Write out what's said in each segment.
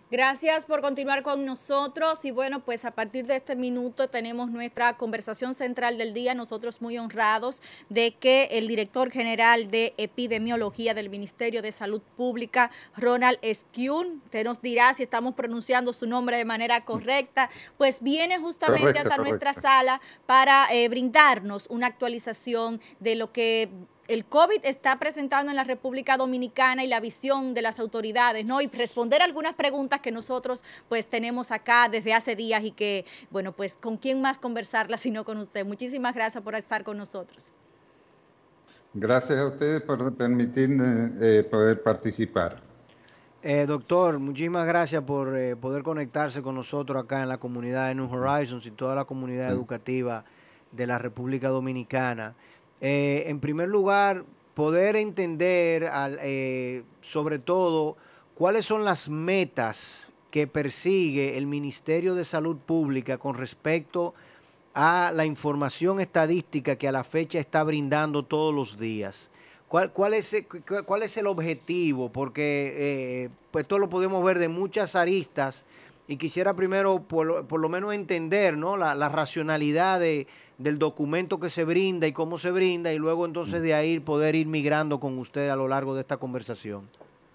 Gracias por continuar con nosotros y bueno, pues a partir de este minuto tenemos nuestra conversación central del día. Nosotros muy honrados de que el director general de epidemiología del Ministerio de Salud Pública, Ronald Esquiun, te nos dirá si estamos pronunciando su nombre de manera correcta, pues viene justamente Correcto, hasta nuestra correcto. sala para brindarnos una actualización de lo que el COVID está presentando en la República Dominicana y la visión de las autoridades, ¿no? Y responder algunas preguntas que nosotros pues tenemos acá desde hace días y que, bueno, pues con quién más conversarlas sino con usted. Muchísimas gracias por estar con nosotros. Gracias a ustedes por permitirme poder participar. Doctor, muchísimas gracias por poder conectarse con nosotros acá en la comunidad de New Horizons y toda la comunidad Sí. educativa de la República Dominicana. En primer lugar, poder entender sobre todo cuáles son las metas que persigue el Ministerio de Salud Pública con respecto a la información estadística que a la fecha está brindando todos los días. ¿Cuál es el objetivo? Porque pues esto lo podemos ver de muchas aristas y quisiera primero por lo menos entender, ¿no?, la racionalidad del documento que se brinda y cómo se brinda, y luego entonces de ahí poder ir migrando con usted a lo largo de esta conversación.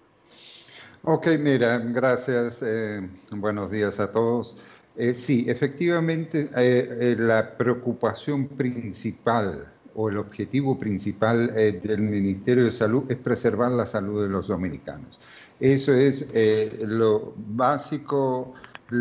Ok, mira, gracias. Buenos días a todos. Sí, efectivamente, la preocupación principal o el objetivo principal del Ministerio de Salud es preservar la salud de los dominicanos. Eso es lo básico,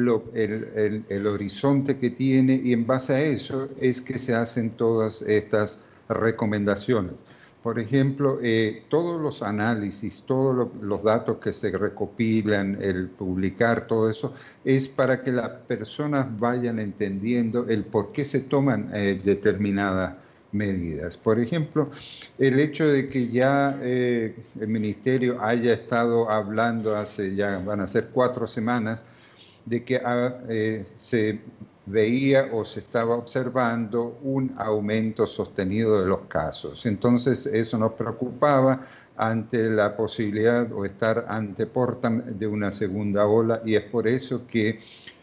el horizonte que tiene, y en base a eso es que se hacen todas estas recomendaciones. Por ejemplo, todos los análisis, todos los datos que se recopilan, el publicar, todo eso, es para que las personas vayan entendiendo el por qué se toman determinadas medidas. Por ejemplo, el hecho de que ya el Ministerio haya estado hablando hace ya van a ser 4 semanas de que se veía o se estaba observando un aumento sostenido de los casos. Entonces eso nos preocupaba ante la posibilidad o estar ante portam de una segunda ola, y es por eso que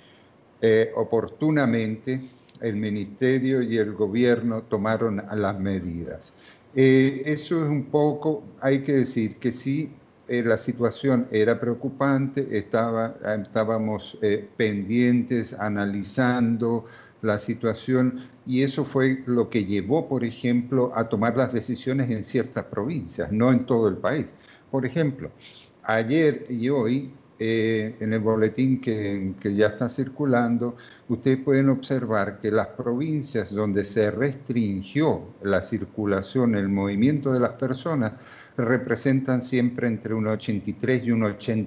oportunamente el Ministerio y el Gobierno tomaron las medidas. Eso es un poco, hay que decir que sí, la situación era preocupante, estábamos pendientes, analizando la situación, y eso fue lo que llevó, por ejemplo, a tomar las decisiones en ciertas provincias, no en todo el país. Por ejemplo, ayer y hoy, en el boletín que ya está circulando, ustedes pueden observar que las provincias donde se restringió la circulación, el movimiento de las personas, representan siempre entre un 83 y un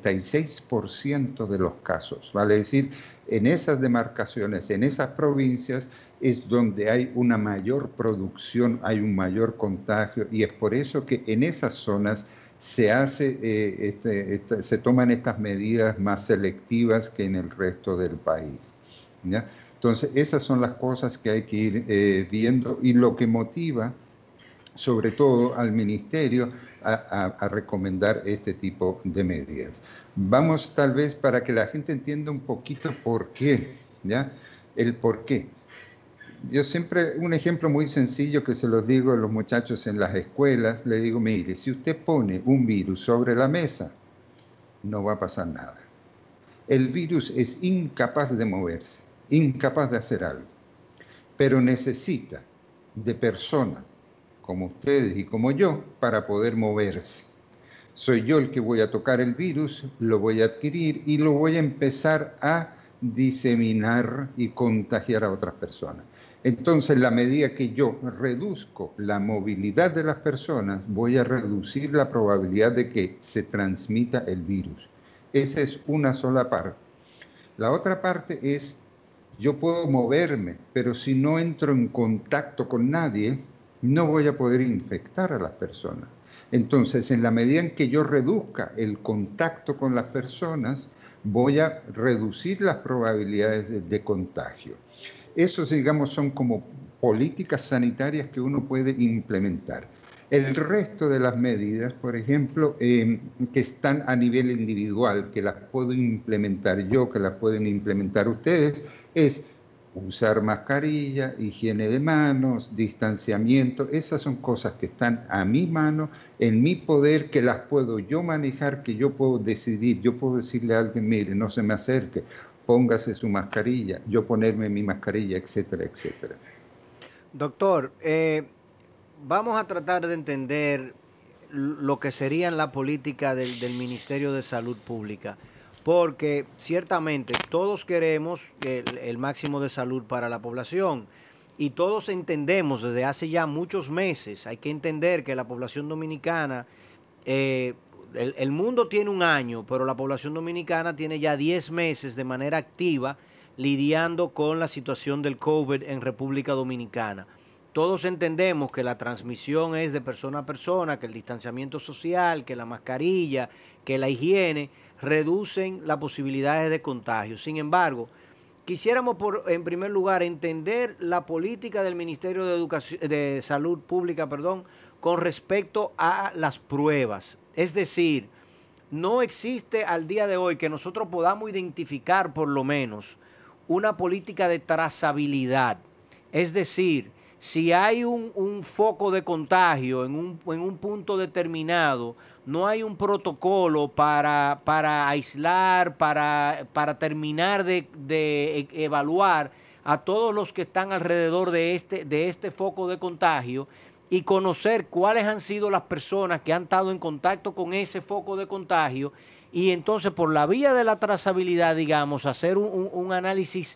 86% de los casos. Vale decir, en esas demarcaciones, en esas provincias, es donde hay una mayor producción, hay un mayor contagio, y es por eso que en esas zonas se toman estas medidas más selectivas que en el resto del país, ¿ya? Entonces, esas son las cosas que hay que ir viendo, y lo que motiva sobre todo al Ministerio a recomendar este tipo de medidas. Vamos tal vez para que la gente entienda un poquito por qué, ¿ya? El por qué. Yo siempre, un ejemplo muy sencillo que se los digo a los muchachos en las escuelas, le digo, mire, si usted pone un virus sobre la mesa, no va a pasar nada. El virus es incapaz de moverse, incapaz de hacer algo, pero necesita de personas como ustedes y como yo para poder moverse. Soy yo el que voy a tocar el virus, lo voy a adquirir y lo voy a empezar a diseminar y contagiar a otras personas. Entonces, la medida que yo reduzco la movilidad de las personas, voy a reducir la probabilidad de que se transmita el virus. Esa es una sola parte. La otra parte es, yo puedo moverme, pero si no entro en contacto con nadie, no voy a poder infectar a las personas. Entonces, en la medida en que yo reduzca el contacto con las personas, voy a reducir las probabilidades de contagio. Esos, digamos, son como políticas sanitarias que uno puede implementar. El resto de las medidas, por ejemplo, que están a nivel individual, que las puedo implementar yo, que las pueden implementar ustedes, es usar mascarilla, higiene de manos, distanciamiento. Esas son cosas que están a mi mano, en mi poder, que las puedo yo manejar, que yo puedo decidir. Yo puedo decirle a alguien, mire, no se me acerque, póngase su mascarilla, yo ponerme mi mascarilla, etcétera, etcétera. Doctor, vamos a tratar de entender lo que serían la política del Ministerio de Salud Pública, porque ciertamente todos queremos el máximo de salud para la población y todos entendemos desde hace ya muchos meses, hay que entender que la población dominicana, el mundo tiene un año, pero la población dominicana tiene ya 10 meses de manera activa lidiando con la situación del COVID en República Dominicana. Todos entendemos que la transmisión es de persona a persona, que el distanciamiento social, que la mascarilla, que la higiene reducen las posibilidades de contagio. Sin embargo, quisiéramos en primer lugar entender la política del Ministerio de Salud Pública, con respecto a las pruebas. Es decir, no existe al día de hoy que nosotros podamos identificar por lo menos una política de trazabilidad. Es decir, si hay un foco de contagio en un punto determinado, no hay un protocolo para aislar, para terminar de evaluar a todos los que están alrededor de este foco de contagio y conocer cuáles han sido las personas que han estado en contacto con ese foco de contagio y entonces por la vía de la trazabilidad, digamos, hacer un análisis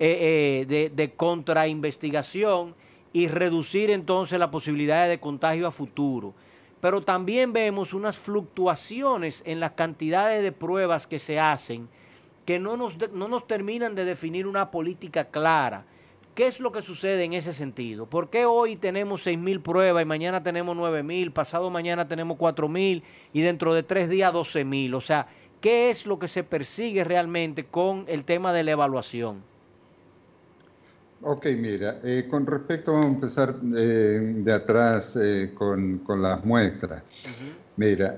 de contrainvestigación y reducir entonces las posibilidades de contagio a futuro. Pero también vemos unas fluctuaciones en las cantidades de pruebas que se hacen que no nos terminan de definir una política clara. ¿Qué es lo que sucede en ese sentido? ¿Por qué hoy tenemos 6.000 pruebas y mañana tenemos 9.000, pasado mañana tenemos 4.000 y dentro de 3 días 12.000? O sea, ¿qué es lo que se persigue realmente con el tema de la evaluación? Ok, mira, con respecto, vamos a empezar de atrás con las muestras. Mira,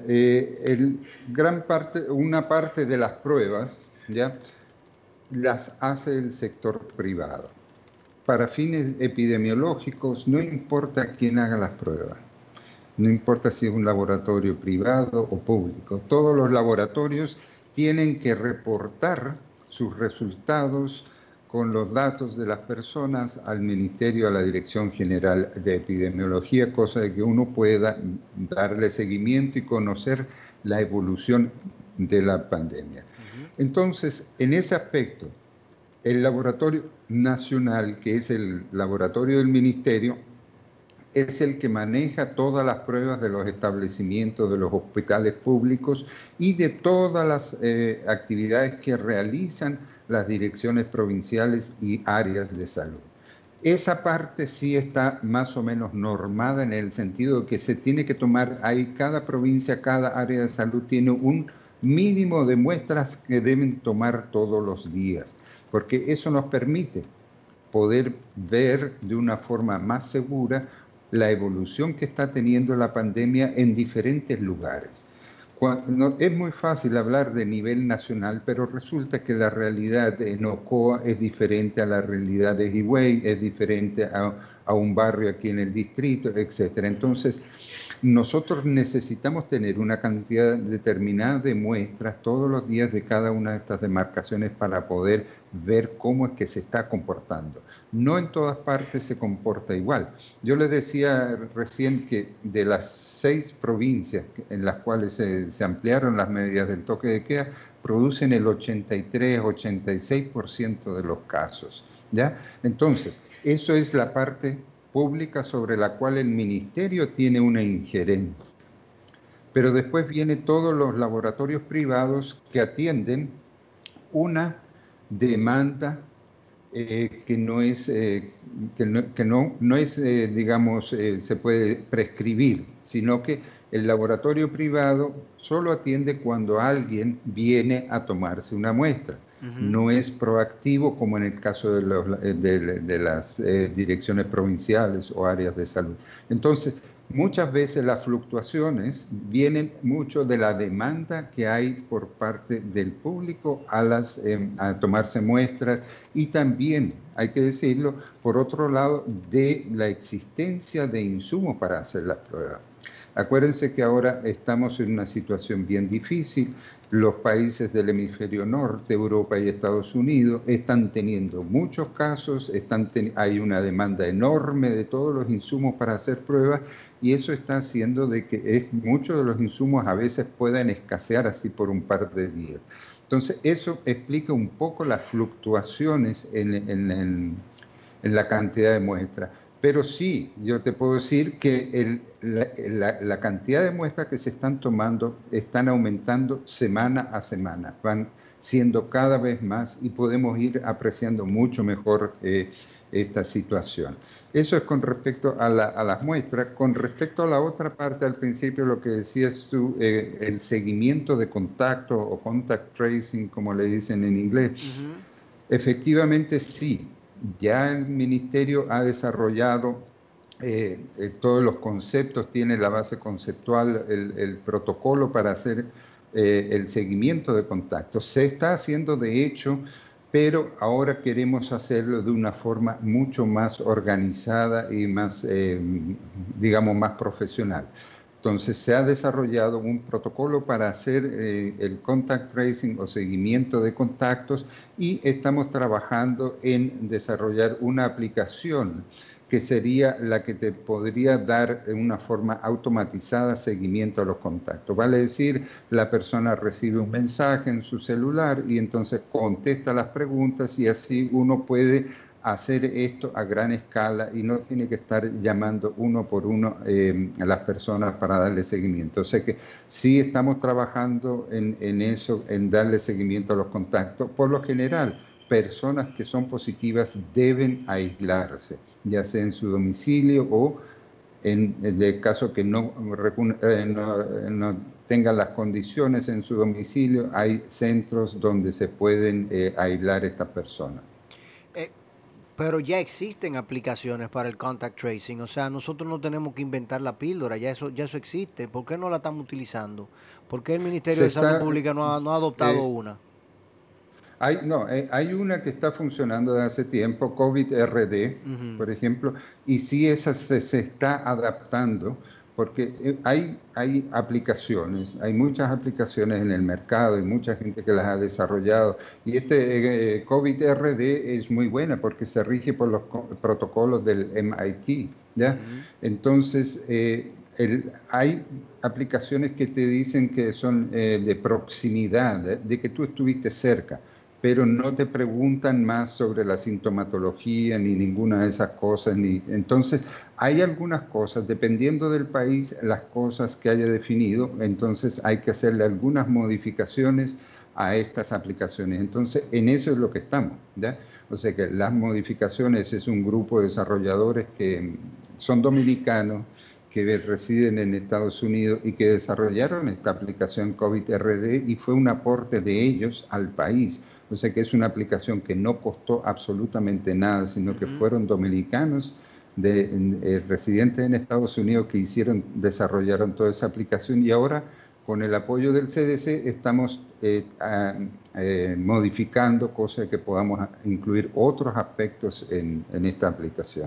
una parte de las pruebas, ¿ya?, las hace el sector privado. Para fines epidemiológicos, no importa quién haga las pruebas, no importa si es un laboratorio privado o público, todos los laboratorios tienen que reportar sus resultados con los datos de las personas al Ministerio, a la Dirección General de Epidemiología, cosa de que uno pueda darle seguimiento y conocer la evolución de la pandemia. Entonces, en ese aspecto, el laboratorio nacional, que es el laboratorio del Ministerio, es el que maneja todas las pruebas de los establecimientos, de los hospitales públicos y de todas las actividades que realizan las direcciones provinciales y áreas de salud. Esa parte sí está más o menos normada en el sentido de que se tiene que tomar, ahí cada provincia, cada área de salud tiene un mínimo de muestras que deben tomar todos los días, porque eso nos permite poder ver de una forma más segura la evolución que está teniendo la pandemia en diferentes lugares. Es muy fácil hablar de nivel nacional, pero resulta que la realidad en Ocoa es diferente a la realidad de Higüey, es diferente a un barrio aquí en el distrito, etc. Entonces, nosotros necesitamos tener una cantidad determinada de muestras todos los días de cada una de estas demarcaciones para poder ver cómo es que se está comportando. No en todas partes se comporta igual. Yo les decía recién que de las 6 provincias en las cuales se ampliaron las medidas del toque de queda, producen el 83-86% de los casos, ¿ya? Entonces, eso es la parte pública sobre la cual el ministerio tiene una injerencia. Pero después vienen todos los laboratorios privados que atienden una demanda que no es, digamos, se puede prescribir, sino que el laboratorio privado solo atiende cuando alguien viene a tomarse una muestra. No es proactivo como en el caso de las direcciones provinciales o áreas de salud. Entonces, Muchas veces las fluctuaciones vienen mucho de la demanda que hay por parte del público a tomarse muestras y también, hay que decirlo, por otro lado, de la existencia de insumos para hacer las pruebas. Acuérdense que ahora estamos en una situación bien difícil. Los países del hemisferio norte, Europa y Estados Unidos, están teniendo muchos casos, hay una demanda enorme de todos los insumos para hacer pruebas y eso está haciendo de que muchos de los insumos a veces puedan escasear así por un par de días. Entonces, eso explica un poco las fluctuaciones en la cantidad de muestras. Pero sí, yo te puedo decir que la cantidad de muestras que se están tomando están aumentando semana a semana, van siendo cada vez más y podemos ir apreciando mucho mejor esta situación. Eso es con respecto a las muestras. Con respecto a la otra parte, al principio lo que decías tú, el seguimiento de contacto o contact tracing, como le dicen en inglés, efectivamente sí. Ya el Ministerio ha desarrollado todos los conceptos, tiene la base conceptual, el protocolo para hacer el seguimiento de contactos. Se está haciendo de hecho, pero ahora queremos hacerlo de una forma mucho más organizada y más, digamos, más profesional. Entonces se ha desarrollado un protocolo para hacer el contact tracing o seguimiento de contactos y estamos trabajando en desarrollar una aplicación que sería la que te podría dar en una forma automatizada seguimiento a los contactos. Vale decir, la persona recibe un mensaje en su celular y entonces contesta las preguntas y así uno puede hacer esto a gran escala y no tiene que estar llamando uno por uno a las personas para darle seguimiento. O sea que sí estamos trabajando en eso, en darle seguimiento a los contactos. Por lo general, personas que son positivas deben aislarse, ya sea en su domicilio o en el caso que no tengan las condiciones en su domicilio, hay centros donde se pueden aislar estas personas. Pero ya existen aplicaciones para el contact tracing, o sea, nosotros no tenemos que inventar la píldora, ya eso existe. ¿Por qué no la estamos utilizando? ¿Por qué el Ministerio de Salud Pública no ha adoptado una? Hay una que está funcionando desde hace tiempo, COVID-RD, por ejemplo, y sí esa se está adaptando, porque hay aplicaciones, hay muchas aplicaciones en el mercado, hay mucha gente que las ha desarrollado, y COVID-RD es muy buena porque se rige por los protocolos del MIT, ¿ya? Entonces, hay aplicaciones que te dicen que son de proximidad, de que tú estuviste cerca, pero no te preguntan más sobre la sintomatología ni ninguna de esas cosas. Entonces, hay algunas cosas, dependiendo del país, las cosas que haya definido, entonces hay que hacerle algunas modificaciones a estas aplicaciones. Entonces, en eso es lo que estamos, ¿ya? O sea que las modificaciones es un grupo de desarrolladores que son dominicanos, que residen en Estados Unidos y que desarrollaron esta aplicación COVID-RD y fue un aporte de ellos al país. O sea que es una aplicación que no costó absolutamente nada, sino que fueron dominicanos residentes en Estados Unidos que desarrollaron toda esa aplicación y ahora con el apoyo del CDC estamos modificando cosas que podamos incluir otros aspectos en esta aplicación.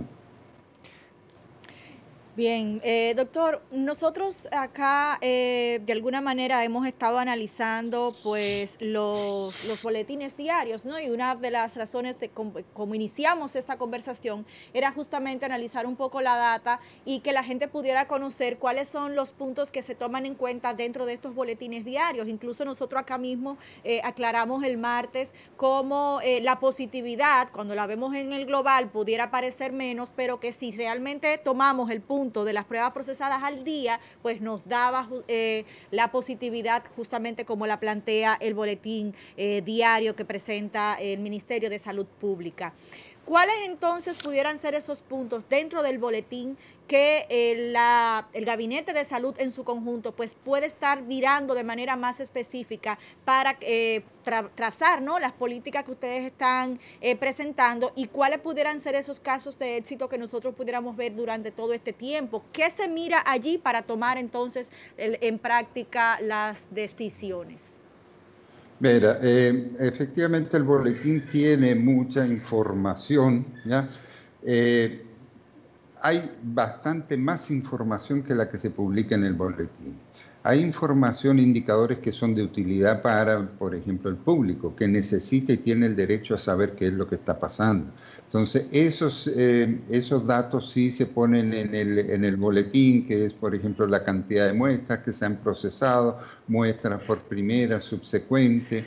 Bien, doctor, nosotros acá de alguna manera hemos estado analizando pues los boletines diarios, ¿no? Y una de las razones de cómo iniciamos esta conversación era justamente analizar un poco la data y que la gente pudiera conocer cuáles son los puntos que se toman en cuenta dentro de estos boletines diarios. Incluso nosotros acá mismo aclaramos el martes cómo la positividad, cuando la vemos en el global, pudiera parecer menos, pero que si realmente tomamos el punto de las pruebas procesadas al día, pues nos daba la positividad justamente como la plantea el boletín diario que presenta el Ministerio de Salud Pública. ¿Cuáles entonces pudieran ser esos puntos dentro del boletín que el Gabinete de Salud en su conjunto pues puede estar mirando de manera más específica para trazar, ¿no?, las políticas que ustedes están presentando, y cuáles pudieran ser esos casos de éxito que nosotros pudiéramos ver durante todo este tiempo? ¿Qué se mira allí para tomar entonces en práctica las decisiones? Mira, efectivamente el boletín tiene mucha información, ¿ya? Hay bastante más información que la que se publica en el boletín. Hay información, indicadores que son de utilidad para, por ejemplo, el público, que necesita y tiene el derecho a saber qué es lo que está pasando. Entonces, esos datos sí se ponen en el boletín, que es, por ejemplo, la cantidad de muestras que se han procesado, muestras por primera, subsecuente,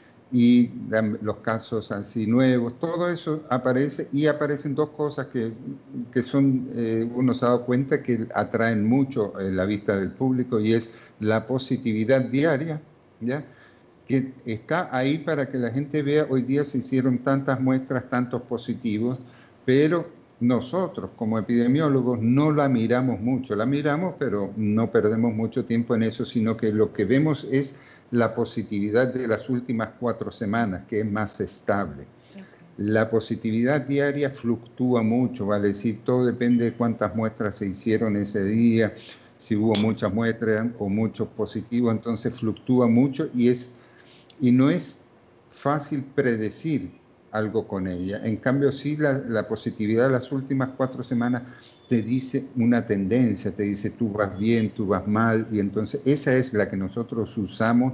y los casos así nuevos, todo eso aparece, y aparecen dos cosas que son, uno se ha dado cuenta que atraen mucho la vista del público, y es la positividad diaria, ¿ya?, que está ahí para que la gente vea. Hoy día se hicieron tantas muestras, tantos positivos, pero nosotros como epidemiólogos no la miramos mucho, la miramos, pero no perdemos mucho tiempo en eso, sino que lo que vemos es la positividad de las últimas 4 semanas, que es más estable. Okay. La positividad diaria fluctúa mucho, vale decir, todo depende de cuántas muestras se hicieron ese día, si hubo muchas muestras o muchos positivos, entonces fluctúa mucho y no es fácil predecir algo con ella. En cambio, sí, la positividad de las últimas 4 semanas te dice una tendencia, te dice tú vas bien, tú vas mal, y entonces esa es la que nosotros usamos,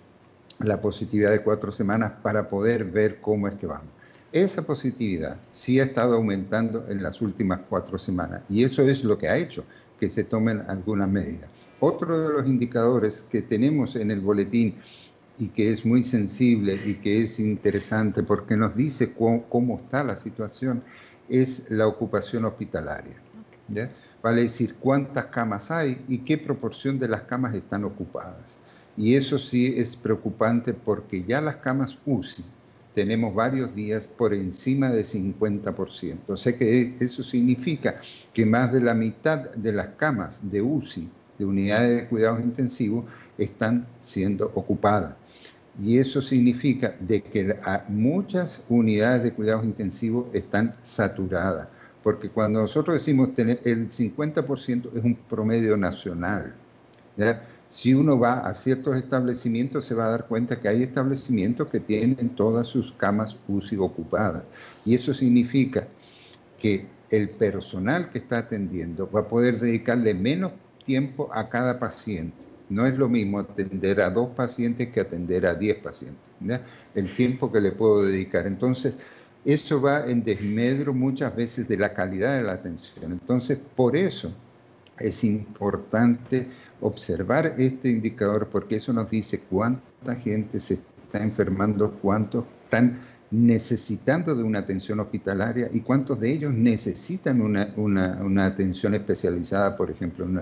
la positividad de 4 semanas, para poder ver cómo es que vamos. Esa positividad sí ha estado aumentando en las últimas 4 semanas, y eso es lo que ha hecho que se tomen algunas medidas. Otro de los indicadores que tenemos en el boletín, y que es muy sensible y que es interesante porque nos dice cómo está la situación, es la ocupación hospitalaria, ¿ya? Vale decir, cuántas camas hay y qué proporción de las camas están ocupadas. Y eso sí es preocupante, porque ya las camas UCI tenemos varios días por encima de 50%. O sea que eso significa que más de la mitad de las camas de UCI, de unidades de cuidados intensivos, están siendo ocupadas. Y eso significa de que muchas unidades de cuidados intensivos están saturadas, porque cuando nosotros decimos tener el 50% es un promedio nacional, ¿ya? Si uno va a ciertos establecimientos se va a dar cuenta que hay establecimientos que tienen todas sus camas UCI ocupadas, y eso significa que el personal que está atendiendo va a poder dedicarle menos tiempo a cada paciente. No es lo mismo atender a 2 pacientes que atender a 10 pacientes, ¿ya? El tiempo que le puedo dedicar. Entonces, eso va en desmedro muchas veces de la calidad de la atención. Entonces, por eso es importante observar este indicador, porque eso nos dice cuánta gente se está enfermando, cuántos están necesitando de una atención hospitalaria y cuántos de ellos necesitan una atención especializada, por ejemplo, en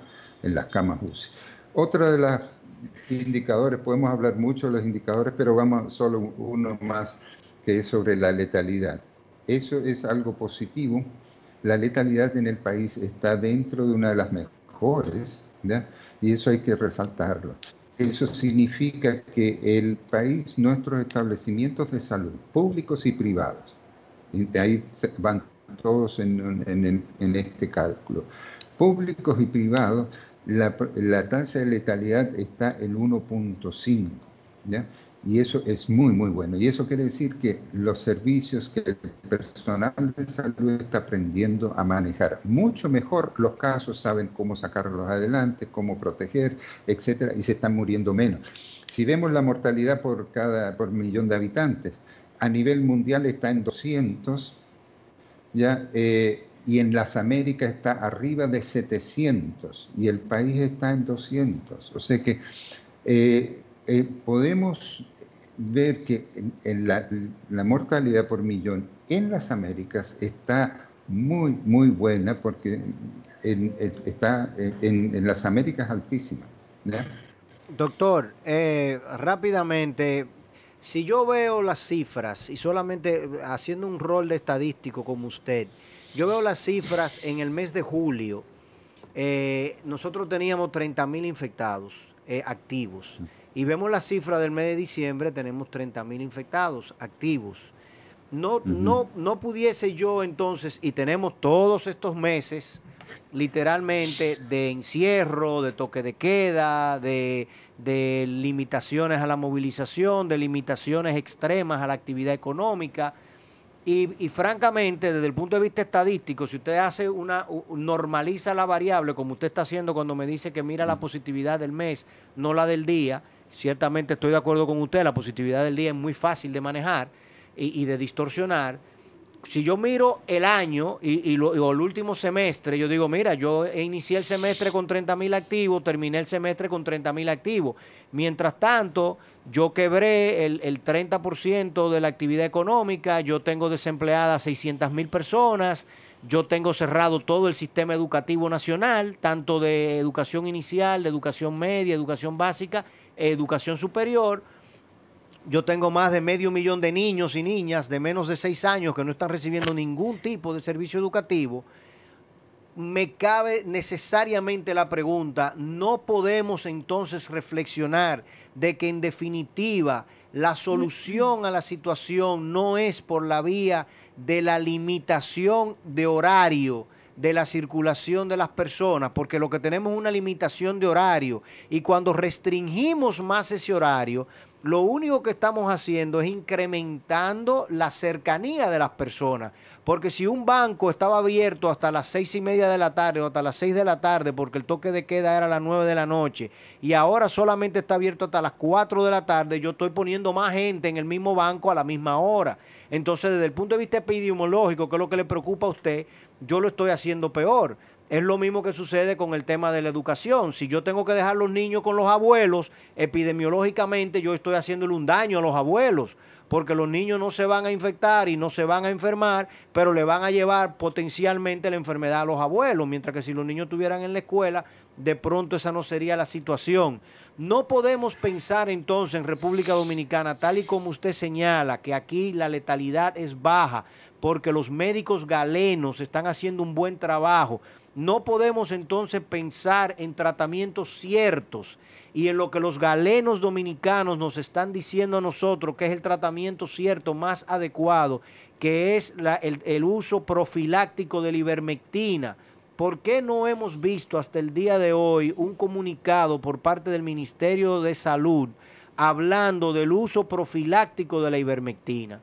las camas UCI. Otro de los indicadores, podemos hablar mucho de los indicadores, pero vamos solo uno más, que es sobre la letalidad. Eso es algo positivo. La letalidad en el país está dentro de una de las mejores, ¿ya? Y eso hay que resaltarlo. Eso significa que el país, nuestros establecimientos de salud, públicos y privados, y de ahí van todos en este cálculo, públicos y privados, la tasa de letalidad está en 1.5, ¿ya? Y eso es muy, muy bueno. Y eso quiere decir que los servicios, que el personal de salud está aprendiendo a manejar mucho mejor los casos, saben cómo sacarlos adelante, cómo proteger, etcétera, y se están muriendo menos. Si vemos la mortalidad por millón de habitantes, a nivel mundial está en 200, ¿ya? Y en las Américas está arriba de 700 y el país está en 200. O sea que podemos ver que en la mortalidad por millón en las Américas está muy, muy buena, porque está en las Américas altísima, ¿ya? Doctor, rápidamente, Si yo veo las cifras, y solamente haciendo un rol de estadístico como usted, yo veo las cifras en el mes de julio, nosotros teníamos 30.000 infectados activos, y vemos la cifra del mes de diciembre, tenemos 30.000 infectados activos. No pudiese yo entonces, y tenemos todos estos meses literalmente de encierro, de toque de queda, de limitaciones a la movilización, de limitaciones extremas a la actividad económica, y francamente, desde el punto de vista estadístico, si usted normaliza la variable, como usted está haciendo cuando me dice que mira la positividad del mes, no la del día, ciertamente estoy de acuerdo con usted, la positividad del día es muy fácil de manejar y de distorsionar. Si yo miro el año o el último semestre, yo digo, mira, yo inicié el semestre con 30.000 activos, terminé el semestre con 30.000 activos. Mientras tanto, yo quebré el 30% de la actividad económica, yo tengo desempleadas 600.000 personas, yo tengo cerrado todo el sistema educativo nacional, tanto de educación inicial, de educación media, educación básica, educación superior. Yo tengo más de 500.000 de niños y niñas de menos de 6 años que no están recibiendo ningún tipo de servicio educativo. Me cabe necesariamente la pregunta, ¿no podemos entonces reflexionar de que en definitiva la solución a la situación no es por la vía de la limitación de horario de la circulación de las personas? Porque lo que tenemos es una limitación de horario, y cuando restringimos más ese horario, lo único que estamos haciendo es incrementando la cercanía de las personas. Porque si un banco estaba abierto hasta las 6:30 de la tarde o hasta las 6 de la tarde, porque el toque de queda era a las 9 de la noche, y ahora solamente está abierto hasta las 4 de la tarde, yo estoy poniendo más gente en el mismo banco a la misma hora. Entonces, desde el punto de vista epidemiológico, que es lo que le preocupa a usted, yo lo estoy haciendo peor. Es lo mismo que sucede con el tema de la educación. Si yo tengo que dejar los niños con los abuelos, epidemiológicamente yo estoy haciéndole un daño a los abuelos, porque los niños no se van a infectar y no se van a enfermar, pero le van a llevar potencialmente la enfermedad a los abuelos, mientras que si los niños estuvieran en la escuela, de pronto esa no sería la situación. No podemos pensar entonces en República Dominicana, tal y como usted señala, que aquí la letalidad es baja, porque los médicos galenos están haciendo un buen trabajo. No podemos entonces pensar en tratamientos ciertos y en lo que los galenos dominicanos nos están diciendo a nosotros que es el tratamiento cierto más adecuado, que es el uso profiláctico de la ivermectina. ¿Por qué no hemos visto hasta el día de hoy un comunicado por parte del Ministerio de Salud hablando del uso profiláctico de la ivermectina?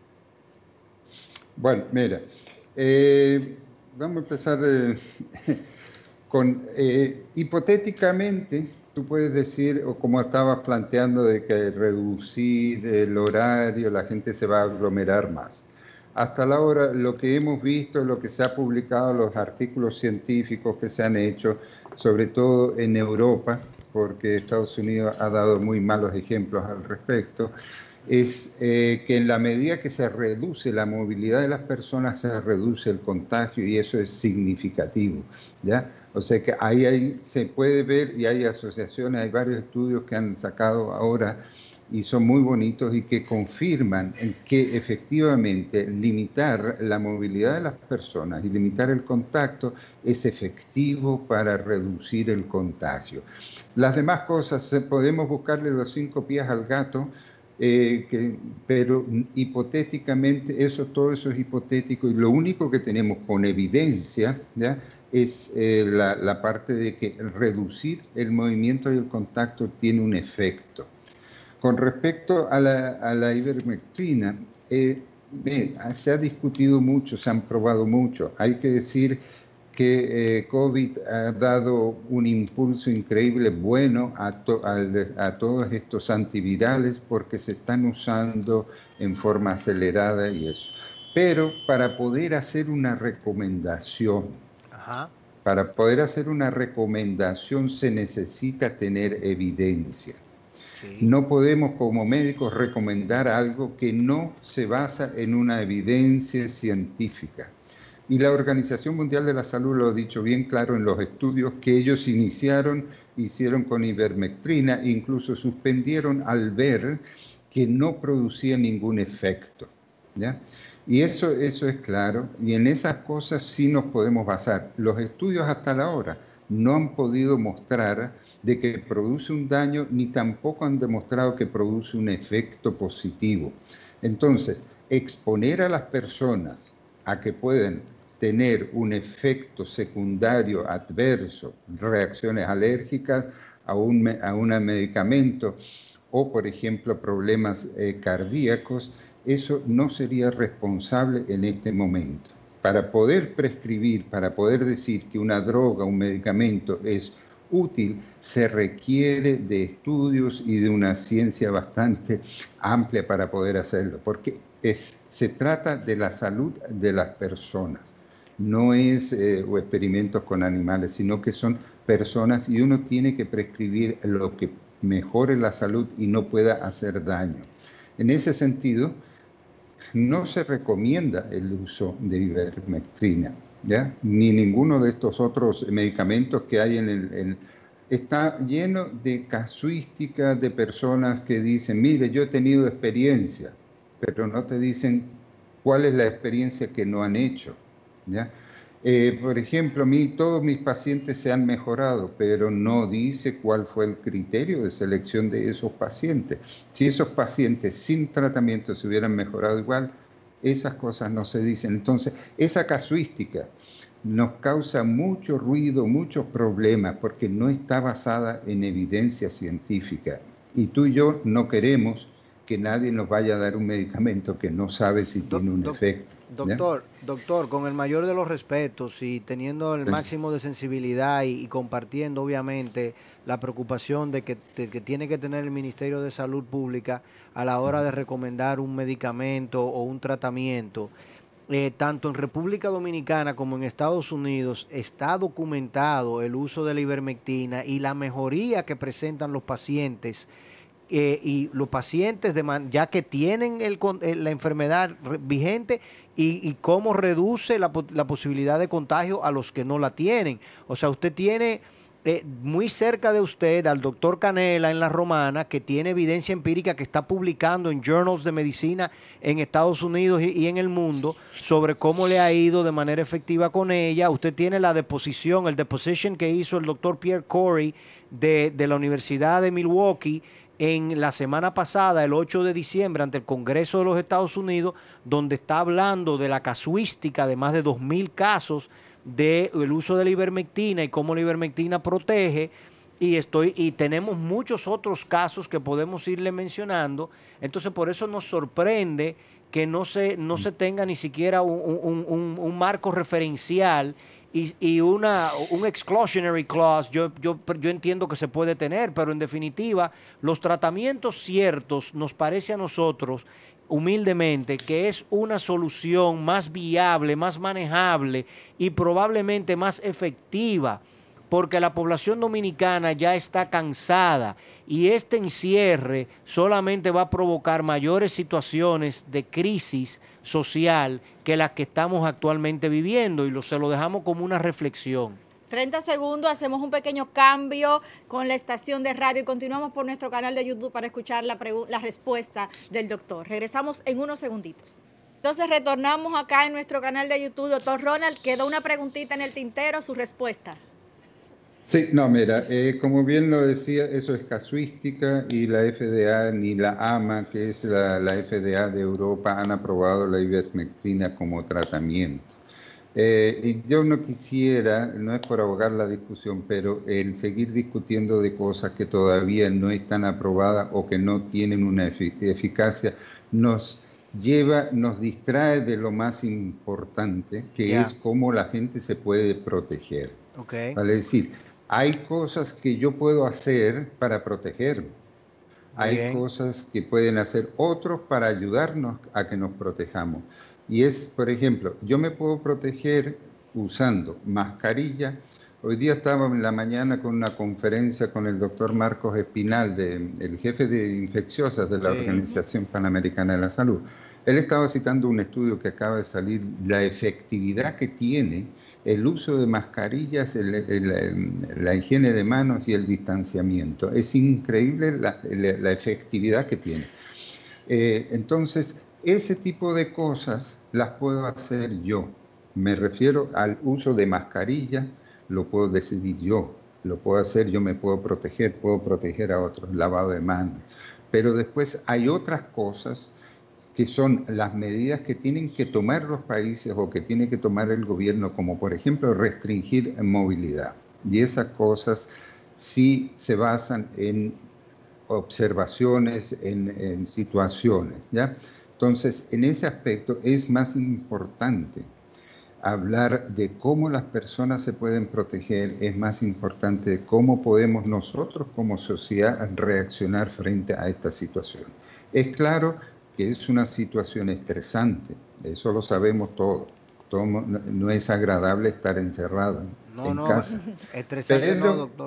Bueno, mira, vamos a empezar con, hipotéticamente, tú puedes decir, o como estabas planteando, de que reducir el horario, la gente se va a aglomerar más. Hasta la hora, lo que hemos visto, lo que se ha publicado, los artículos científicos que se han hecho, sobre todo en Europa, porque Estados Unidos ha dado muy malos ejemplos al respecto, es que en la medida que se reduce la movilidad de las personas, se reduce el contagio, y eso es significativo, ¿ya? O sea que ahí se puede ver, y hay asociaciones, hay varios estudios que han sacado ahora y son muy bonitos y que confirman que efectivamente limitar la movilidad de las personas y limitar el contacto es efectivo para reducir el contagio. Las demás cosas, podemos buscarle los 5 pies al gato, pero hipotéticamente todo eso es hipotético, y lo único que tenemos con evidencia, ¿ya?, es la parte de que reducir el movimiento y el contacto tiene un efecto. Con respecto a la ivermectina, se ha discutido mucho, se han probado mucho. Hay que decir que COVID ha dado un impulso increíble bueno a todos estos antivirales, porque se están usando en forma acelerada y eso. Pero para poder hacer una recomendación, para poder hacer una recomendación se necesita tener evidencia. Sí. No podemos como médicos recomendar algo que no se basa en una evidencia científica. Y la Organización Mundial de la Salud lo ha dicho bien claro en los estudios que ellos hicieron con ivermectina, incluso suspendieron al ver que no producía ningún efecto, ¿ya? Y eso es claro, y en esas cosas sí nos podemos basar. Los estudios hasta la hora no han podido mostrar de que produce un daño, ni tampoco han demostrado que produce un efecto positivo. Entonces, exponer a las personas a que pueden tener un efecto secundario adverso, reacciones alérgicas a un medicamento o, por ejemplo, problemas cardíacos, eso no sería responsable en este momento. Para poder prescribir, para poder decir que una droga, un medicamento es útil, se requiere de estudios y de una ciencia bastante amplia para poder hacerlo, porque se trata de la salud de las personas, no es experimentos con animales, sino que son personas y uno tiene que prescribir lo que mejore la salud y no pueda hacer daño. En ese sentido, no se recomienda el uso de ivermectina, ¿ya? Ni ninguno de estos otros medicamentos que hay está lleno de casuística de personas que dicen, mire, yo he tenido experiencia, pero no te dicen cuál es la experiencia que no han hecho, ¿ya? Por ejemplo, todos mis pacientes se han mejorado, pero no dice cuál fue el criterio de selección de esos pacientes. Si esos pacientes sin tratamiento se hubieran mejorado igual, esas cosas no se dicen. Entonces, esa casuística nos causa mucho ruido, muchos problemas, porque no está basada en evidencia científica. Y tú y yo no queremos que nadie nos vaya a dar un medicamento que no sabe si tiene un efecto. Doctor, con el mayor de los respetos y teniendo el máximo de sensibilidad y compartiendo obviamente la preocupación de que tiene que tener el Ministerio de Salud Pública a la hora de recomendar un medicamento o un tratamiento, tanto en República Dominicana como en Estados Unidos está documentado el uso de la ivermectina y la mejoría que presentan los pacientes. Y los pacientes ya que tienen la enfermedad vigente y cómo reduce la posibilidad de contagio a los que no la tienen. O sea, usted tiene muy cerca de usted al doctor Canela en La Romana, que tiene evidencia empírica que está publicando en journals de medicina en Estados Unidos y en el mundo sobre cómo le ha ido de manera efectiva con ella. Usted tiene el deposition que hizo el doctor Pierre Corey de la Universidad de Milwaukee en la semana pasada, el 8 de diciembre, ante el Congreso de los Estados Unidos, donde está hablando de la casuística de más de 2.000 casos del uso de la ivermectina y cómo la ivermectina protege, y tenemos muchos otros casos que podemos irle mencionando. Entonces, por eso nos sorprende que no se tenga ni siquiera un marco referencial y un exclusionary clause. Yo entiendo que se puede tener, pero en definitiva los tratamientos ciertos nos parece a nosotros humildemente que es una solución más viable, más manejable y probablemente más efectiva, porque la población dominicana ya está cansada y este encierre solamente va a provocar mayores situaciones de crisis social que las que estamos actualmente viviendo, y se lo dejamos como una reflexión. 30 segundos, hacemos un pequeño cambio con la estación de radio y continuamos por nuestro canal de YouTube para escuchar la respuesta del doctor. Regresamos en unos segunditos. Entonces retornamos acá en nuestro canal de YouTube. Doctor Ronald, quedó una preguntita en el tintero, su respuesta. Sí, no, mira, como bien lo decía, eso es casuística, y la FDA ni la AMA, que es la FDA de Europa, han aprobado la ivermectina como tratamiento. Y yo no quisiera, no es por abogar la discusión, pero el seguir discutiendo de cosas que todavía no están aprobadas o que no tienen una eficacia, nos distrae de lo más importante, que es cómo la gente se puede proteger. Vale decir, hay cosas que yo puedo hacer para protegerme. Hay cosas que pueden hacer otros para ayudarnos a que nos protejamos. Y es, por ejemplo, yo me puedo proteger usando mascarilla. Hoy día estaba en la mañana con una conferencia con el doctor Marcos Espinal, el jefe de infecciosas de la Organización Panamericana de la Salud. Él estaba citando un estudio que acaba de salir, la efectividad que tiene el uso de mascarillas, la higiene de manos y el distanciamiento. Es increíble la efectividad que tiene. Entonces, ese tipo de cosas las puedo hacer yo. Me refiero al uso de mascarilla, lo puedo decidir yo, lo puedo hacer, yo me puedo proteger a otros, lavado de manos. Pero después hay otras cosas que son las medidas que tienen que tomar los países o que tiene que tomar el gobierno, como por ejemplo restringir movilidad. Y esas cosas sí se basan en observaciones, en situaciones, ¿ya? Entonces, en ese aspecto es más importante hablar de cómo las personas se pueden proteger, es más importante cómo podemos nosotros como sociedad reaccionar frente a esta situación. Es claro que es una situación estresante, eso lo sabemos todos. No es agradable estar encerrado en casa. Estresante pero no, doctor.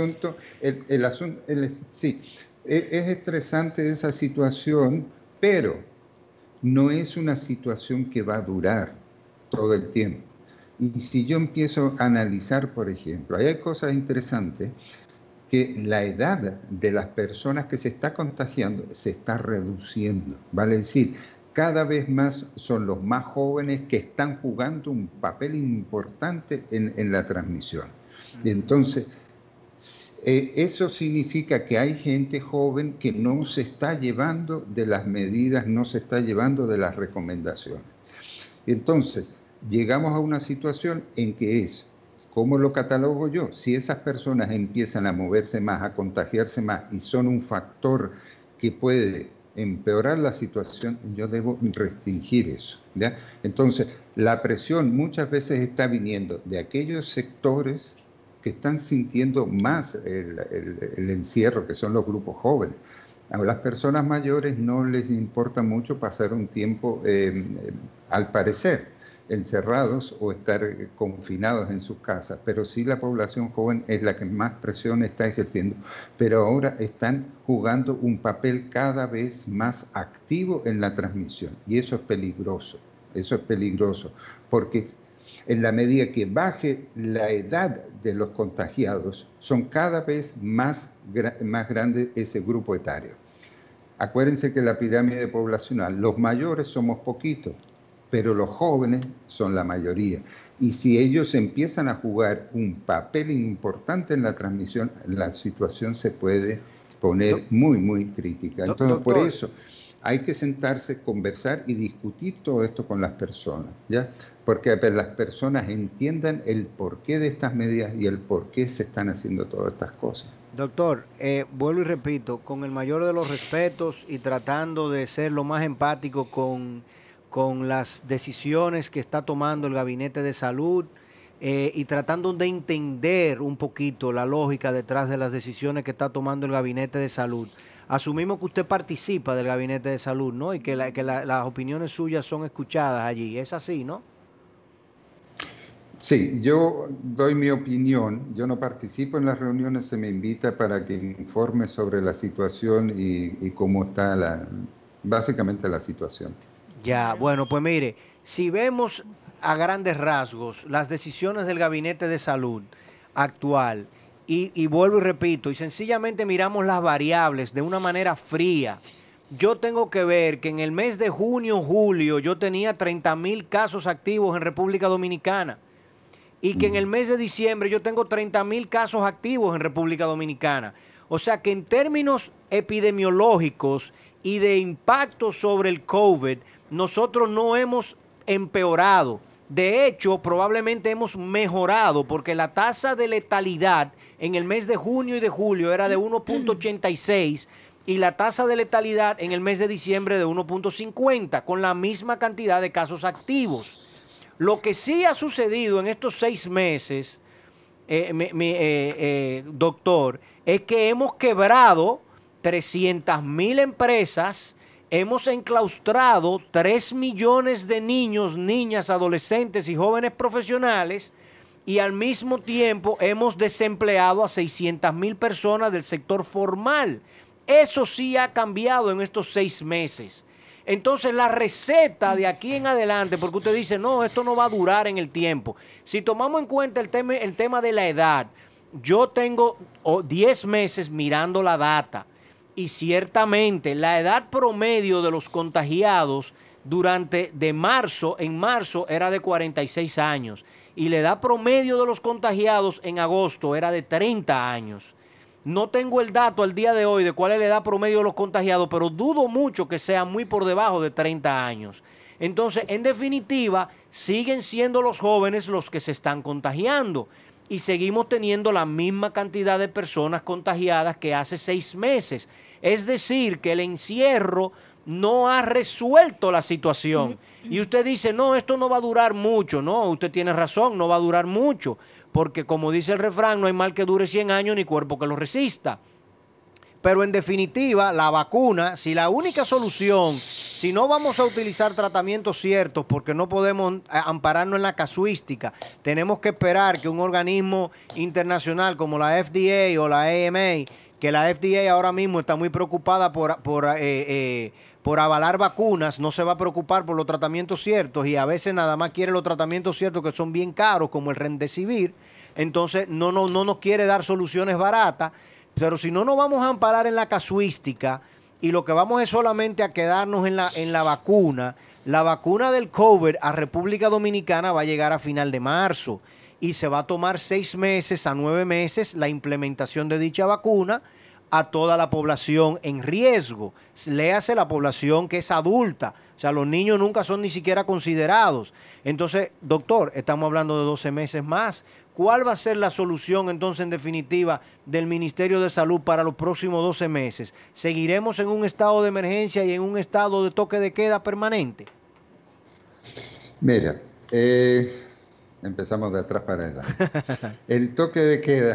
Sí, es estresante esa situación, pero no es una situación que va a durar todo el tiempo. Y si yo empiezo a analizar, por ejemplo, hay cosas interesantes, que la edad de las personas que se está contagiando se está reduciendo. Vale decir, cada vez más son los más jóvenes que están jugando un papel importante en la transmisión. Y entonces, eso significa que hay gente joven que no se está llevando de las medidas, no se está llevando de las recomendaciones. Entonces, llegamos a una situación en que es, ¿cómo lo catalogo yo? Si esas personas empiezan a moverse más, a contagiarse más y son un factor que puede empeorar la situación, yo debo restringir eso, ¿ya? Entonces, la presión muchas veces está viniendo de aquellos sectores que están sintiendo más el encierro, que son los grupos jóvenes. A las personas mayores no les importa mucho pasar un tiempo, al parecer, encerrados o estar confinados en sus casas, pero sí la población joven es la que más presión está ejerciendo, pero ahora están jugando un papel cada vez más activo en la transmisión, y eso es peligroso, porque en la medida que baje la edad de los contagiados, son cada vez más grande ese grupo etario. Acuérdense que la pirámide poblacional, los mayores somos poquitos, pero los jóvenes son la mayoría. Y si ellos empiezan a jugar un papel importante en la transmisión, la situación se puede poner muy, muy crítica. Entonces, por eso hay que sentarse, conversar y discutir todo esto con las personas, ¿ya? Porque las personas entiendan el porqué de estas medidas y el por qué se están haciendo todas estas cosas. Doctor, vuelvo y repito, con el mayor de los respetos y tratando de ser lo más empático con las decisiones que está tomando el Gabinete de Salud y tratando de entender un poquito la lógica detrás de las decisiones que está tomando el Gabinete de Salud. Asumimos que usted participa del Gabinete de Salud, ¿no? Y que las opiniones suyas son escuchadas allí. ¿Es así, no? Sí, yo doy mi opinión. Yo no participo en las reuniones, se me invita para que informe sobre la situación y cómo está básicamente la situación. Ya, bueno, pues mire, si vemos a grandes rasgos las decisiones del Gabinete de Salud actual, y vuelvo y repito, y sencillamente miramos las variables de una manera fría, yo tengo que ver que en el mes de junio, julio, yo tenía 30,000 casos activos en República Dominicana, y que en el mes de diciembre yo tengo 30,000 casos activos en República Dominicana. O sea que en términos epidemiológicos y de impacto sobre el COVID, nosotros no hemos empeorado. De hecho, probablemente hemos mejorado porque la tasa de letalidad en el mes de junio y de julio era de 1.86 y la tasa de letalidad en el mes de diciembre de 1.50, con la misma cantidad de casos activos. Lo que sí ha sucedido en estos 6 meses, doctor, es que hemos quebrado 300,000 empresas, hemos enclaustrado 3 millones de niños, niñas, adolescentes y jóvenes profesionales y al mismo tiempo hemos desempleado a 600,000 personas del sector formal. Eso sí ha cambiado en estos 6 meses. Entonces la receta de aquí en adelante, porque usted dice, no, esto no va a durar en el tiempo. Si tomamos en cuenta el tema de la edad, yo tengo 10 meses mirando la data y ciertamente la edad promedio de los contagiados en marzo era de 46 años y la edad promedio de los contagiados en agosto era de 30 años. No tengo el dato al día de hoy de cuál es la edad promedio de los contagiados, pero dudo mucho que sea muy por debajo de 30 años. Entonces, en definitiva, siguen siendo los jóvenes los que se están contagiando y seguimos teniendo la misma cantidad de personas contagiadas que hace 6 meses. Es decir, que el encierro no ha resuelto la situación. Y usted dice, no, esto no va a durar mucho. No, usted tiene razón, no va a durar mucho. Porque como dice el refrán, no hay mal que dure 100 años ni cuerpo que lo resista. Pero en definitiva, la vacuna, si la única solución, si no vamos a utilizar tratamientos ciertos porque no podemos ampararnos en la casuística, tenemos que esperar que un organismo internacional como la FDA o la AMA, que la FDA ahora mismo está muy preocupada por avalar vacunas, no se va a preocupar por los tratamientos ciertos y a veces nada más quiere los tratamientos ciertos que son bien caros como el Remdesivir, entonces no nos quiere dar soluciones baratas. Pero si no nos vamos a amparar en la casuística y lo que vamos es solamente a quedarnos en la vacuna del COVID a República Dominicana va a llegar a final de marzo y se va a tomar 6 meses a 9 meses la implementación de dicha vacuna a toda la población en riesgo. Léase la población que es adulta, o sea, los niños nunca son ni siquiera considerados. Entonces, doctor, estamos hablando de 12 meses más. ¿Cuál va a ser la solución entonces en definitiva del Ministerio de Salud para los próximos 12 meses? ¿Seguiremos en un estado de emergencia y en un estado de toque de queda permanente? Mira, empezamos de atrás para adelante. El toque de queda,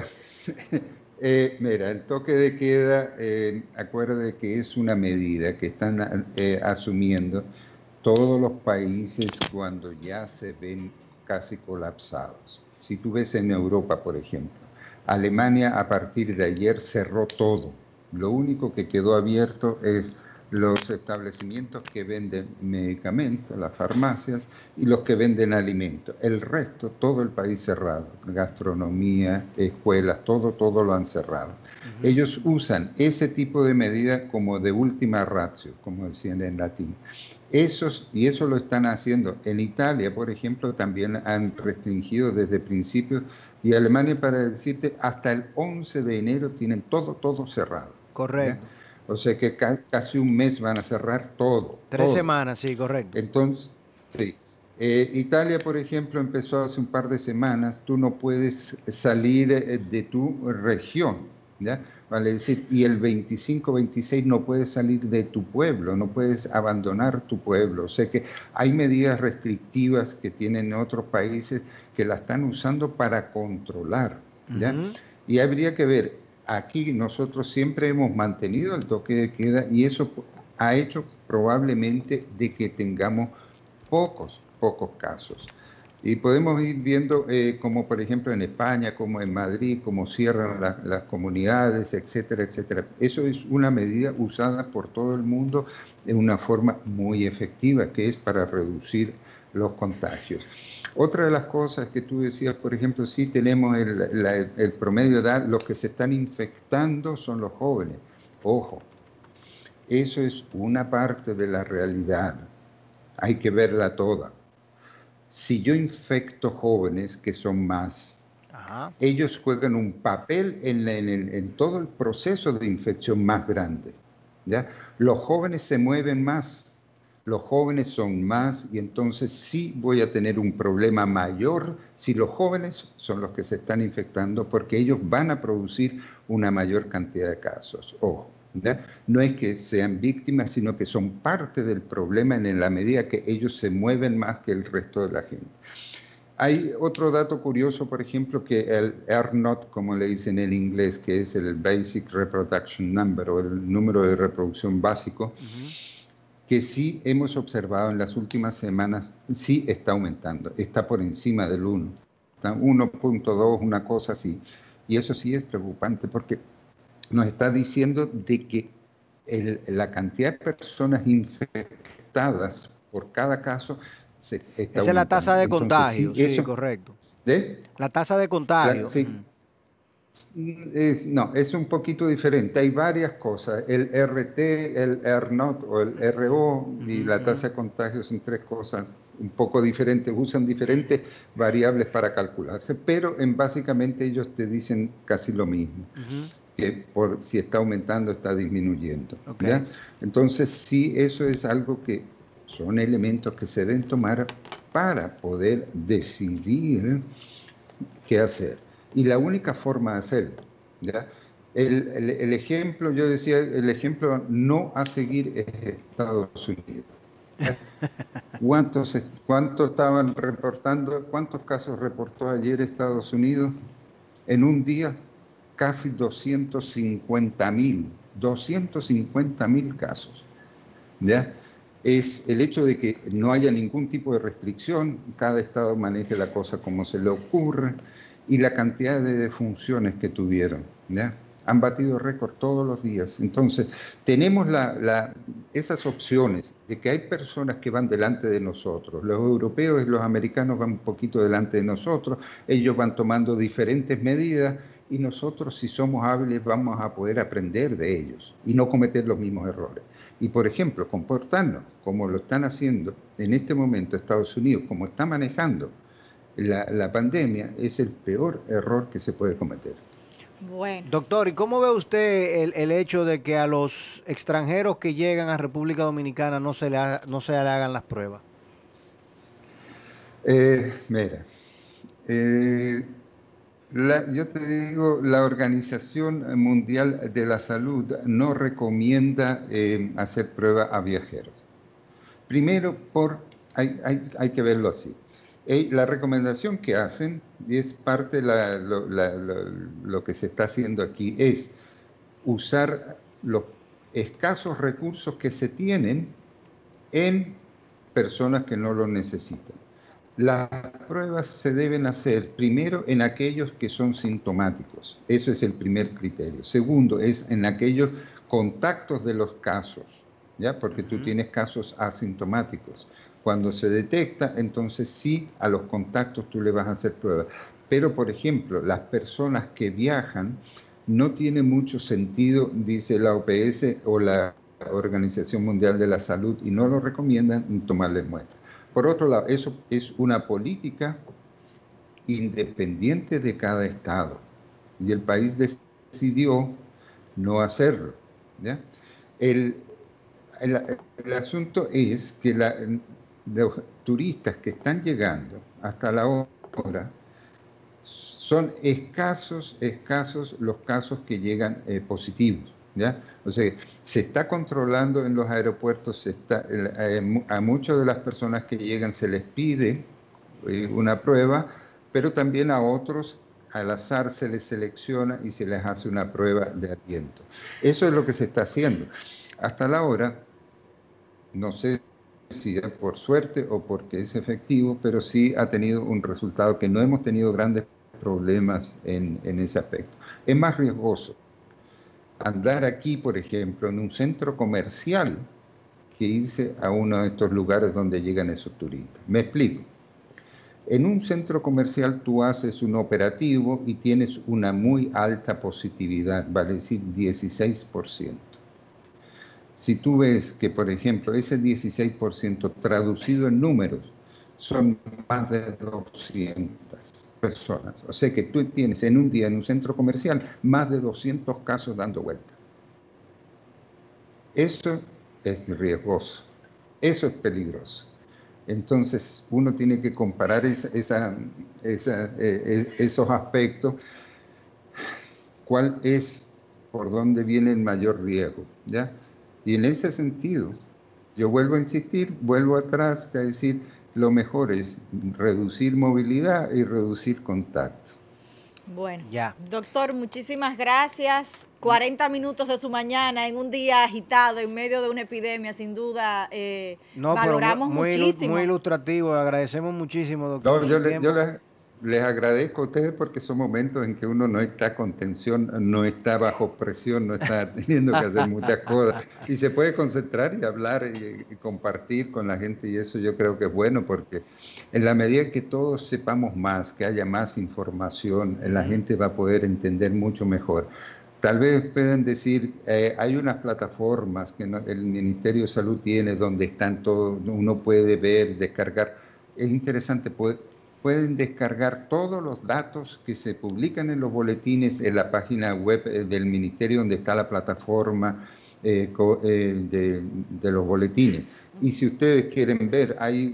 el toque de queda, acuérdate que es una medida que están asumiendo todos los países cuando ya se ven casi colapsados. Si tú ves en Europa, por ejemplo, Alemania a partir de ayer cerró todo. Lo único que quedó abierto es los establecimientos que venden medicamentos, las farmacias, y los que venden alimentos. El resto, todo el país cerrado. Gastronomía, escuelas, todo lo han cerrado. Ellos usan ese tipo de medidas como de última ratio, como decían en latín. Eso lo están haciendo. En Italia, por ejemplo, también han restringido desde principios, y Alemania, para decirte, hasta el 11 de enero tienen todo cerrado. Correcto. ¿Ya? O sea que casi un mes van a cerrar todo. 3 semanas, sí, correcto. Entonces, sí. Italia, por ejemplo, empezó hace un par de semanas, tú no puedes salir de tu región, ¿ya? Vale decir, y el 25, 26 no puedes salir de tu pueblo, no puedes abandonar tu pueblo. O sea que hay medidas restrictivas que tienen otros países que la están usando para controlar, ¿ya? Y habría que ver, aquí nosotros siempre hemos mantenido el toque de queda y eso ha hecho probablemente de que tengamos pocos casos. Y podemos ir viendo como por ejemplo en España, como en Madrid, cómo cierran las comunidades, etcétera, etcétera. Eso es una medida usada por todo el mundo de una forma muy efectiva, que es para reducir los contagios. Otra de las cosas que tú decías, por ejemplo, sí tenemos el promedio de edad, los que se están infectando son los jóvenes. Ojo, eso es una parte de la realidad. Hay que verla toda. Si yo infecto jóvenes, que son más, ellos juegan un papel en todo el proceso de infección más grande, ¿ya? Los jóvenes se mueven más, los jóvenes son más y entonces sí voy a tener un problema mayor si los jóvenes son los que se están infectando porque ellos van a producir una mayor cantidad de casos. Ojo. ¿Ya? No es que sean víctimas, sino que son parte del problema en la medida que ellos se mueven más que el resto de la gente. Hay otro dato curioso, por ejemplo, que el R0, como le dicen en inglés, que es el Basic Reproduction Number, o el número de reproducción básico, que sí hemos observado en las últimas semanas, sí está aumentando, está por encima del 1, 1.2, una cosa así. Y eso sí es preocupante porque nos está diciendo de que la cantidad de personas infectadas por cada caso se está aumentando. Esa es la tasa de Entonces, contagio, sí, eso, correcto. ¿de? La tasa de contagio. Sí, No, es un poquito diferente. Hay varias cosas. El RT, el R0 o el RO y la tasa de contagio son tres cosas un poco diferentes. Usan diferentes variables para calcularse, pero básicamente ellos te dicen casi lo mismo. Que por si está aumentando, está disminuyendo. Okay. ¿Ya? Entonces, sí, eso es algo que son elementos que se deben tomar para poder decidir qué hacer. Y la única forma de hacerlo, ¿ya? El ejemplo, yo decía, el ejemplo no a seguir es Estados Unidos. ¿Cuántos estaban reportando? ¿Cuántos casos reportó ayer Estados Unidos? En un día, casi 250.000 casos. ¿Ya? Es el hecho de que no haya ningún tipo de restricción, cada estado maneje la cosa como se le ocurre, y la cantidad de defunciones que tuvieron, ¿ya? Han batido récord todos los días. Entonces, tenemos esas opciones de que hay personas que van delante de nosotros. Los europeos y los americanos van un poquito delante de nosotros, ellos van tomando diferentes medidas y nosotros, si somos hábiles, vamos a poder aprender de ellos y no cometer los mismos errores. Y, por ejemplo, comportarnos como lo están haciendo en este momento Estados Unidos, como está manejando la pandemia, es el peor error que se puede cometer. Bueno. Doctor, ¿y cómo ve usted el hecho de que a los extranjeros que llegan a República Dominicana no se le hagan las pruebas? Mira, yo te digo, la Organización Mundial de la Salud no recomienda hacer pruebas a viajeros. Primero, hay que verlo así. La recomendación que hacen, y es parte de lo que se está haciendo aquí, es usar los escasos recursos que se tienen en personas que no lo necesitan. Las pruebas se deben hacer primero en aquellos que son sintomáticos. Eso es el primer criterio. Segundo, es en aquellos contactos de los casos, ¿ya? Porque tú tienes casos asintomáticos. Cuando se detecta, entonces sí, a los contactos tú le vas a hacer pruebas. Pero, por ejemplo, las personas que viajan, no tiene mucho sentido, dice la OPS o la Organización Mundial de la Salud, y no lo recomiendan, tomarles muestras. Por otro lado, eso es una política independiente de cada estado. Y el país decidió no hacerlo, ¿ya? El asunto es que los turistas que están llegando hasta la hora, son escasos los casos que llegan positivos, ¿ya? O sea, se está controlando en los aeropuertos, a muchas de las personas que llegan se les pide una prueba, pero también a otros al azar se les selecciona y se les hace una prueba de aliento. Eso es lo que se está haciendo. Hasta la hora, no sé si es por suerte o porque es efectivo, pero sí ha tenido un resultado que no hemos tenido grandes problemas en ese aspecto. Es más riesgoso andar aquí, por ejemplo, en un centro comercial que irse a uno de estos lugares donde llegan esos turistas. Me explico. En un centro comercial tú haces un operativo y tienes una muy alta positividad, vale decir 16%. Si tú ves que, por ejemplo, ese 16% traducido en números son más de 200 personas. O sea que tú tienes en un día en un centro comercial más de 200 casos dando vuelta. Eso es riesgoso, eso es peligroso. Entonces uno tiene que comparar esos aspectos. ¿Cuál es, por dónde viene el mayor riesgo? ¿Ya? Y en ese sentido, yo vuelvo a insistir, vuelvo atrás a decir, lo mejor es reducir movilidad y reducir contacto. Bueno, ya. Doctor, muchísimas gracias. 40 minutos de su mañana en un día agitado, en medio de una epidemia, sin duda, valoramos muchísimo. Muy ilustrativo, le agradecemos muchísimo, doctor. No, Les agradezco a ustedes porque son momentos en que uno no está con tensión, no está bajo presión, no está teniendo que hacer muchas cosas y se puede concentrar y hablar y compartir con la gente, y eso yo creo que es bueno porque en la medida que todos sepamos más, que haya más información, la gente va a poder entender mucho mejor. Tal vez pueden decir, hay unas plataformas que el Ministerio de Salud tiene donde están todos, uno puede ver, descargar. Es interesante, pueden descargar todos los datos que se publican en los boletines en la página web del Ministerio, donde está la plataforma de los boletines. Y si ustedes quieren ver, hay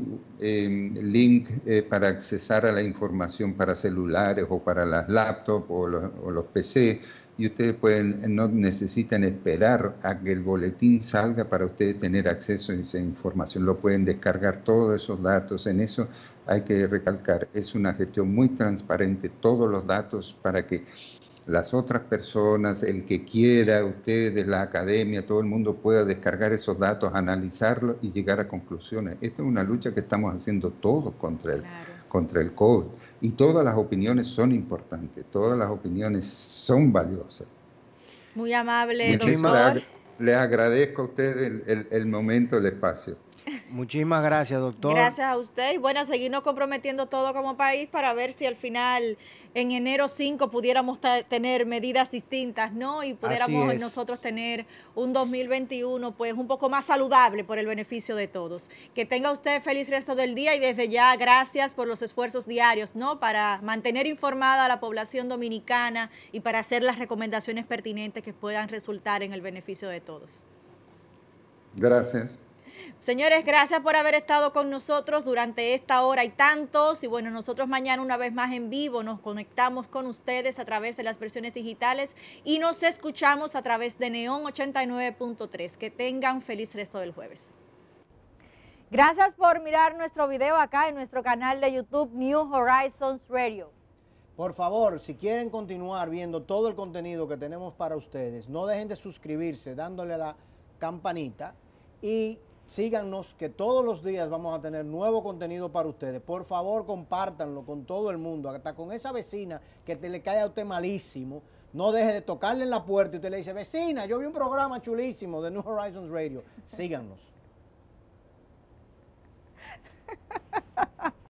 link para accesar a la información para celulares o para las laptops o los PC, y ustedes no necesitan esperar a que el boletín salga para ustedes tener acceso a esa información. Lo pueden descargar todos esos datos. En eso hay que recalcar, es una gestión muy transparente, todos los datos para que las otras personas, el que quiera, ustedes, la academia, todo el mundo pueda descargar esos datos, analizarlos y llegar a conclusiones. Esta es una lucha que estamos haciendo todos contra el COVID. Y todas las opiniones son importantes, todas las opiniones son valiosas. Muy amable, doctor. Les agradezco a ustedes el momento, el espacio. Muchísimas gracias, doctor. Gracias a usted. Y bueno, seguirnos comprometiendo todo como país para ver si al final, en enero 5, pudiéramos tener medidas distintas, ¿no? Y pudiéramos nosotros tener un 2021, pues, un poco más saludable por el beneficio de todos. Que tenga usted feliz resto del día y desde ya, gracias por los esfuerzos diarios, ¿no? Para mantener informada a la población dominicana y para hacer las recomendaciones pertinentes que puedan resultar en el beneficio de todos. Gracias. Señores, gracias por haber estado con nosotros durante esta hora y tantos. Y bueno, nosotros mañana una vez más en vivo nos conectamos con ustedes a través de las versiones digitales y nos escuchamos a través de Neon 89.3. Que tengan feliz resto del jueves. Gracias por mirar nuestro video acá en nuestro canal de YouTube New Horizons Radio. Por favor, si quieren continuar viendo todo el contenido que tenemos para ustedes, no dejen de suscribirse dándole a la campanita y síganos, que todos los días vamos a tener nuevo contenido para ustedes. Por favor, compártanlo con todo el mundo, hasta con esa vecina que le cae a usted malísimo. No deje de tocarle en la puerta y usted le dice, vecina, yo vi un programa chulísimo de New Horizons Radio. Síganos.